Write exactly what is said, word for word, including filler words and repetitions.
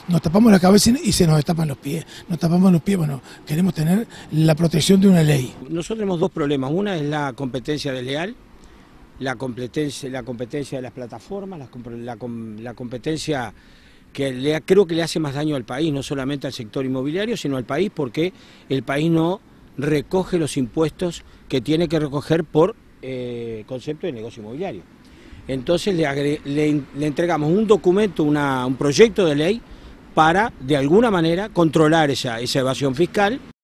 nos tapamos la cabeza y se nos destapan los pies. Nos tapamos los pies, bueno, queremos tener la protección de una ley. Nosotros tenemos dos problemas. Una es la competencia desleal, la competencia, la competencia de las plataformas, la, la, la competencia que le, creo que le hace más daño al país, no solamente al sector inmobiliario, sino al país, porque el país no recoge los impuestos que tiene que recoger por eh, concepto de negocio inmobiliario. Entonces le, agre, le, le entregamos un documento, una, un proyecto de ley para, de alguna manera, controlar esa, esa evasión fiscal.